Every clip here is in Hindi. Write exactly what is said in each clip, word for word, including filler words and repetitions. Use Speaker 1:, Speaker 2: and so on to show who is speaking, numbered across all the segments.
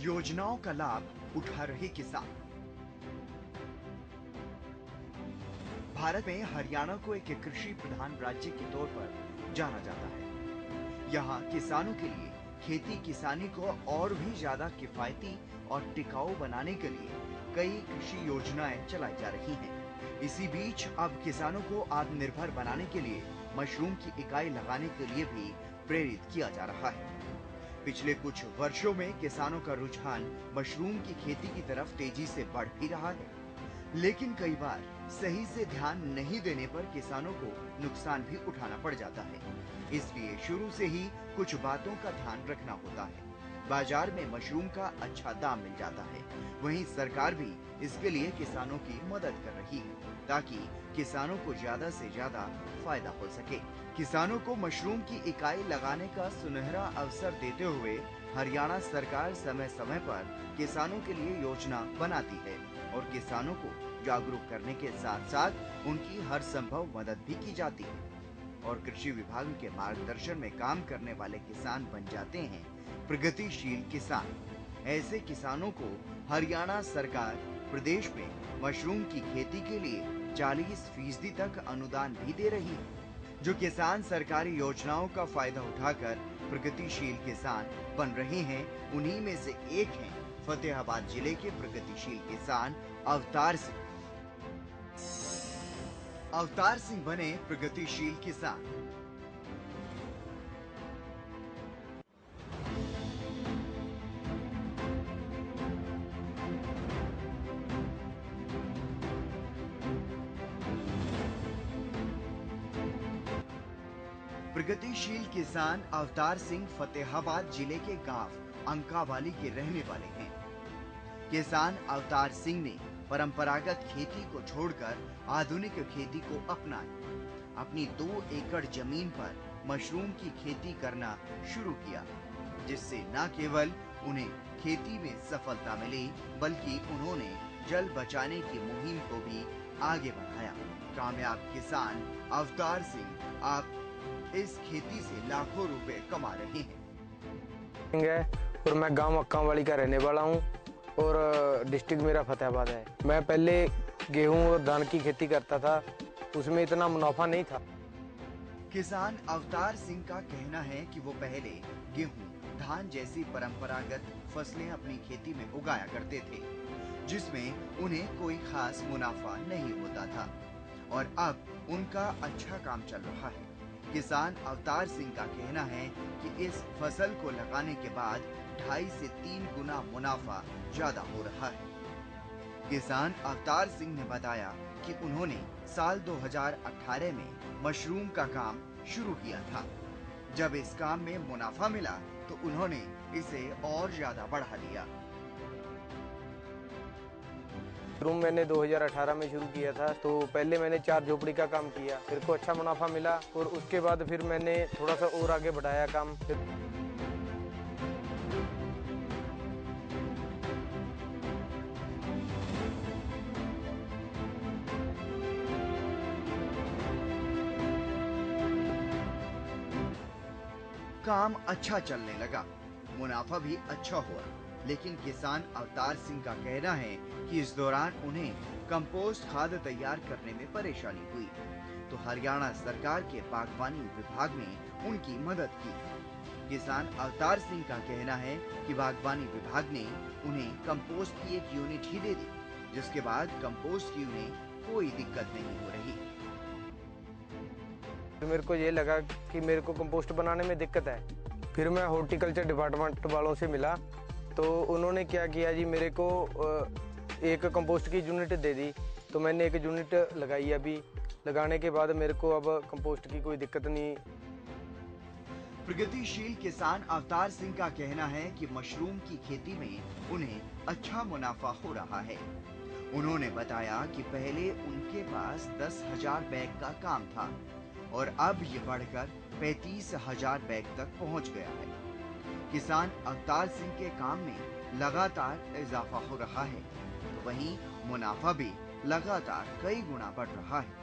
Speaker 1: योजनाओं का लाभ उठा रहे किसान। भारत में हरियाणा को एक कृषि प्रधान राज्य के तौर पर जाना जाता है। यहाँ किसानों के लिए खेती किसानी को और भी ज्यादा किफायती और टिकाऊ बनाने के लिए कई कृषि योजनाएं चलाई जा रही हैं। इसी बीच अब किसानों को आत्मनिर्भर बनाने के लिए मशरूम की इकाई लगाने के लिए भी प्रेरित किया जा रहा है। पिछले कुछ वर्षों में किसानों का रुझान मशरूम की खेती की तरफ तेजी से बढ़ भी रहा है, लेकिन कई बार सही से ध्यान नहीं देने पर किसानों को नुकसान भी उठाना पड़ जाता है। इसलिए शुरू से ही कुछ बातों का ध्यान रखना होता है। बाजार में मशरूम का अच्छा दाम मिल जाता है, वहीं सरकार भी इसके लिए किसानों की मदद कर रही है ताकि किसानों को ज्यादा से ज्यादा फायदा हो सके। किसानों को मशरूम की इकाई लगाने का सुनहरा अवसर देते हुए हरियाणा सरकार समय समय पर किसानों के लिए योजना बनाती है और किसानों को जागरूक करने के साथ साथ उनकी हर संभव मदद भी की जाती है और कृषि विभाग के मार्गदर्शन में काम करने वाले किसान बन जाते हैं प्रगतिशील किसान। ऐसे किसानों को हरियाणा सरकार प्रदेश में मशरूम की खेती के लिए चालीस फीसदी तक अनुदान भी दे रही है। जो किसान सरकारी योजनाओं का फायदा उठाकर प्रगतिशील किसान बन रहे हैं, उन्हीं में से एक हैं फतेहाबाद जिले के प्रगतिशील किसान अवतार सिंह। अवतार सिंह बने प्रगतिशील किसान। प्रगतिशील किसान अवतार सिंह फतेहाबाद जिले के गांव अंकावाली के रहने वाले हैं। किसान अवतार सिंह ने परंपरागत खेती को छोड़कर आधुनिक खेती को अपनाया। अपनी दो एकड़ जमीन पर मशरूम की खेती करना शुरू किया, जिससे न केवल उन्हें खेती में सफलता मिली बल्कि उन्होंने जल बचाने की मुहिम को भी आगे बढ़ाया। कामयाब किसान अवतार सिंह आप इस खेती से लाखों रुपए कमा रहे हैं।
Speaker 2: और मैं गांव अंकावाली का रहने वाला हूं और डिस्ट्रिक्ट मेरा फतेहाबाद है। मैं पहले गेहूं और धान की खेती करता था, उसमें इतना मुनाफा नहीं था।
Speaker 1: किसान अवतार सिंह का कहना है कि वो पहले गेहूं, धान जैसी परंपरागत फसलें अपनी खेती में उगाया करते थे, जिसमें उन्हें कोई खास मुनाफा नहीं होता था और अब उनका अच्छा काम चल रहा है। किसान अवतार सिंह का कहना है कि इस फसल को लगाने के बाद ढाई से तीन गुना मुनाफा ज्यादा हो रहा है। किसान अवतार सिंह ने बताया कि उन्होंने साल दो हज़ार अठारह में मशरूम का काम शुरू किया था। जब इस काम में मुनाफा मिला तो उन्होंने इसे और ज्यादा बढ़ा दिया।
Speaker 2: मशरूम मैंने दो हज़ार अठारह में शुरू किया था, तो पहले मैंने चार झोपड़ी का काम किया, फिर को अच्छा मुनाफा मिला और उसके बाद फिर मैंने थोड़ा सा और आगे बढ़ाया काम।
Speaker 1: काम अच्छा चलने लगा, मुनाफा भी अच्छा हुआ, लेकिन किसान अवतार सिंह का कहना है कि इस दौरान उन्हें कंपोस्ट खाद तैयार करने में परेशानी हुई, तो हरियाणा सरकार के बागवानी विभाग ने उनकी मदद की। किसान अवतार सिंह का कहना है कि बागवानी विभाग ने उन्हें कंपोस्ट की एक यूनिट ही दे दी, जिसके बाद कंपोस्ट की उन्हें कोई दिक्कत नहीं हो रही।
Speaker 2: तो मेरे को ये लगा कि मेरे को कंपोस्ट बनाने में दिक्कत है। फिर मैं हॉर्टिकल्चर डिपार्टमेंट वालों से मिला, तो उन्होंने क्या किया जी, मेरे को एक कंपोस्ट की यूनिट दे दी, तो मैंने एक यूनिट लगाई। अभी लगाने के बाद मेरे को अब कंपोस्ट की कोई दिक्कत नहीं।
Speaker 1: प्रगतिशील किसान अवतार सिंह का कहना है कि मशरूम की खेती में उन्हें अच्छा मुनाफा हो रहा है। उन्होंने बताया कि पहले उनके पास दस हजार बैग का काम था और अब ये बढ़कर पैंतीस हजार बैग तक पहुंच गया है। किसान अवतार सिंह के काम में लगातार इजाफा हो रहा है, तो वहीं मुनाफा भी लगातार कई गुना बढ़ रहा है।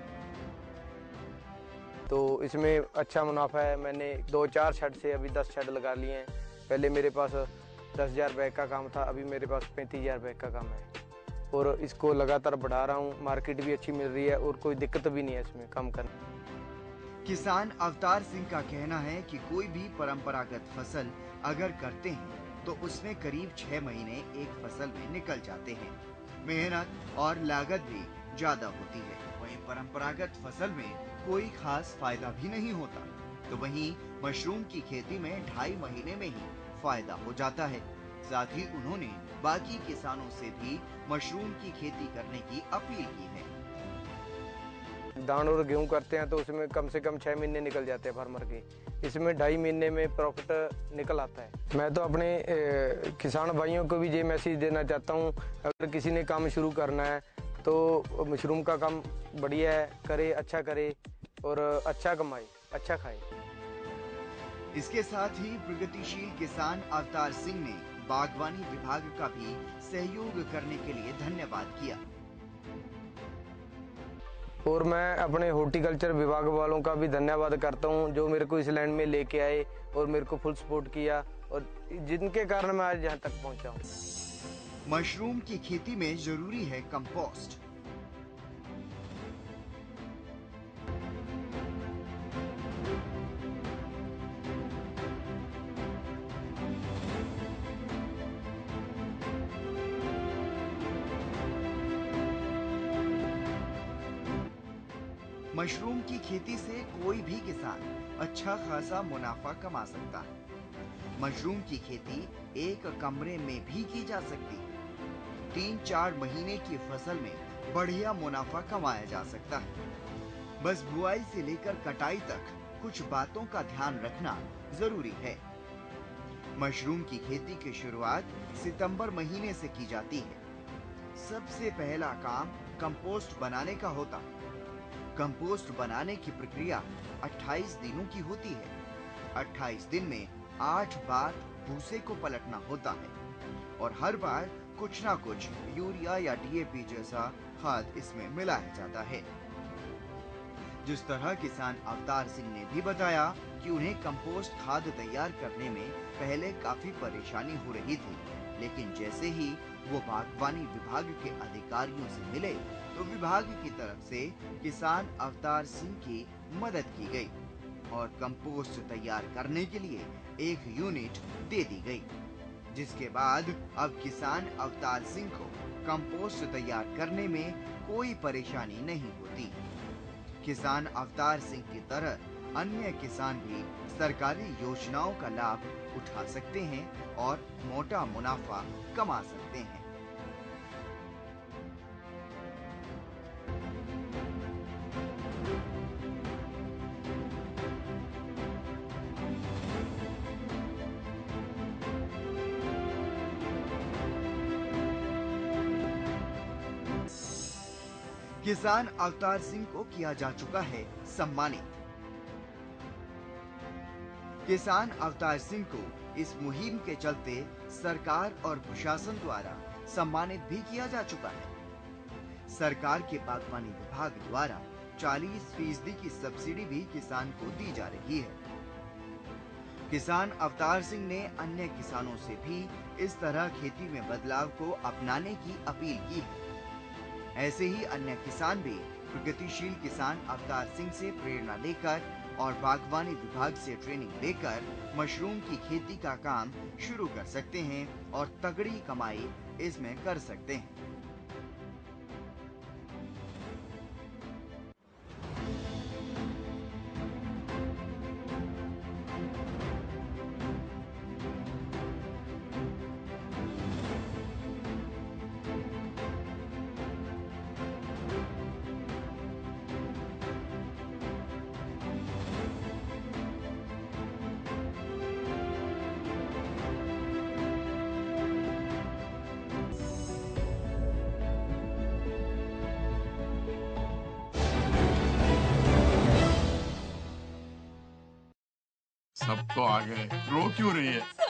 Speaker 2: तो इसमें अच्छा मुनाफा है। मैंने दो चार शेड से अभी दस शेड लगा लिए हैं। पहले मेरे पास दस हज़ार बैग का काम था, अभी मेरे पास पैंतीस हज़ार बैग का काम है और इसको लगातार बढ़ा रहा हूँ। मार्केट भी अच्छी मिल रही है और कोई दिक्कत भी नहीं है इसमें काम करने।
Speaker 1: किसान अवतार सिंह का कहना है कि कोई भी परंपरागत फसल अगर करते हैं तो उसमें करीब छह महीने एक फसल में निकल जाते हैं। मेहनत और लागत भी ज्यादा होती है। वहीं परंपरागत फसल में कोई खास फायदा भी नहीं होता, तो वहीं मशरूम की खेती में ढाई महीने में ही फायदा हो जाता है। साथ ही उन्होंने बाकी किसानों से भी मशरूम की खेती करने की अपील की है।
Speaker 2: धान और गेहूं करते हैं तो उसमें कम से कम छः महीने निकल जाते हैं फार्मर के, इसमें ढाई महीने में प्रॉफिट निकल आता है। मैं तो अपने ए, किसान भाइयों को भी ये मैसेज देना चाहता हूं, अगर किसी ने काम शुरू करना है तो मशरूम का काम बढ़िया है, करे, अच्छा करे और अच्छा कमाए, अच्छा खाए।
Speaker 1: इसके साथ ही प्रगतिशील किसान अवतार सिंह ने बागवानी विभाग का भी सहयोग करने के लिए धन्यवाद किया।
Speaker 2: और मैं अपने हॉर्टिकल्चर विभाग वालों का भी धन्यवाद करता हूं, जो मेरे को इस लैंड में लेके आए और मेरे को फुल सपोर्ट किया और जिनके कारण मैं आज यहाँ तक पहुँचा हूँ।
Speaker 1: मशरूम की खेती में जरूरी है कंपोस्ट। मशरूम की खेती से कोई भी किसान अच्छा खासा मुनाफा कमा सकता है। मशरूम की खेती एक कमरे में भी की जा सकती है। तीन चार महीने की फसल में बढ़िया मुनाफा कमाया जा सकता है। बस बुआई से लेकर कटाई तक कुछ बातों का ध्यान रखना जरूरी है। मशरूम की खेती की शुरुआत सितंबर महीने से की जाती है। सबसे पहला काम कंपोस्ट बनाने का होता है। कंपोस्ट बनाने की प्रक्रिया अट्ठाईस दिनों की होती है। अट्ठाईस दिन में आठ बार भूसे को पलटना होता है और हर बार कुछ ना कुछ यूरिया या डी ए पी जैसा खाद इसमें मिलाया जाता है। जिस तरह किसान अवतार सिंह ने भी बताया कि उन्हें कंपोस्ट खाद तैयार करने में पहले काफी परेशानी हो रही थी, लेकिन जैसे ही वो बागवानी विभाग के अधिकारियों से मिले तो विभाग की तरफ से किसान अवतार सिंह की मदद की गई और कंपोस्ट तैयार करने के लिए एक यूनिट दे दी गई, जिसके बाद अब किसान अवतार सिंह को कंपोस्ट तैयार करने में कोई परेशानी नहीं होती। किसान अवतार सिंह की तरह अन्य किसान भी सरकारी योजनाओं का लाभ उठा सकते हैं और मोटा मुनाफा कमा सकते हैं। किसान अवतार सिंह को किया जा चुका है सम्मानित। किसान अवतार सिंह को इस मुहिम के चलते सरकार और प्रशासन द्वारा सम्मानित भी किया जा चुका है। सरकार के बागवानी विभाग द्वारा चालीस फीसदी की सब्सिडी भी किसान को दी जा रही है। किसान अवतार सिंह ने अन्य किसानों से भी इस तरह खेती में बदलाव को अपनाने की अपील की है। ऐसे ही अन्य किसान भी प्रगतिशील किसान अवतार सिंह से प्रेरणा लेकर और बागवानी विभाग से ट्रेनिंग लेकर मशरूम की खेती का काम शुरू कर सकते हैं और तगड़ी कमाई इसमें कर सकते हैं।
Speaker 3: सब तो आ गए, रो क्यों रही है?